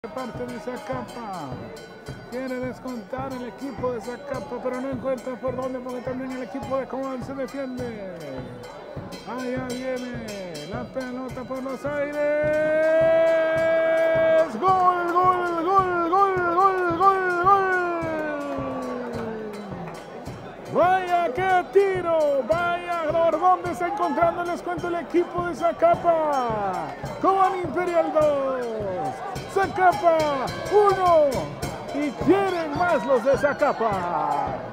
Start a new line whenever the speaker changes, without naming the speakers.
De parte de Zacapa. Quiere descontar el equipo de Zacapa, pero no encuentra por dónde, porque también el equipo de Cobán se defiende. Allá viene la pelota por los aires. ¡Gol, gol, gol, gol, gol, gol, gol! ¡Vaya qué tiro! ¡Vaya por dónde está encontrando el descuento el equipo de Zacapa! Cobán Imperial 2. Zacapa 1 y quieren más los de Zacapa.